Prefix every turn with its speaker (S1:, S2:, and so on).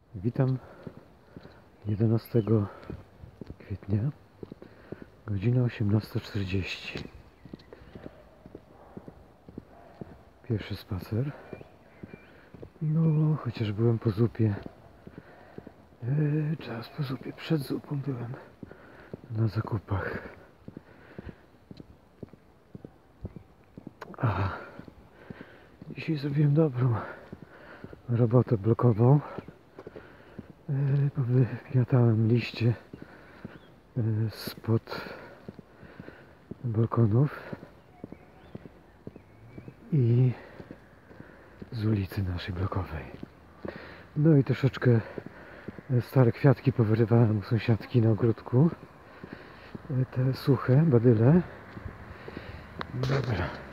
S1: Witam 11 kwietnia, godzina 18:40. Pierwszy spacer. No, chociaż byłem po zupie. Czas po zupie, przed zupą byłem na zakupach. Dzisiaj zrobiłem dobrą robotę blokową. Wymiatałem liście spod balkonów i z ulicy naszej blokowej. No i troszeczkę stare kwiatki powyrywałem u sąsiadki na ogródku. Te suche badyle. Dobra.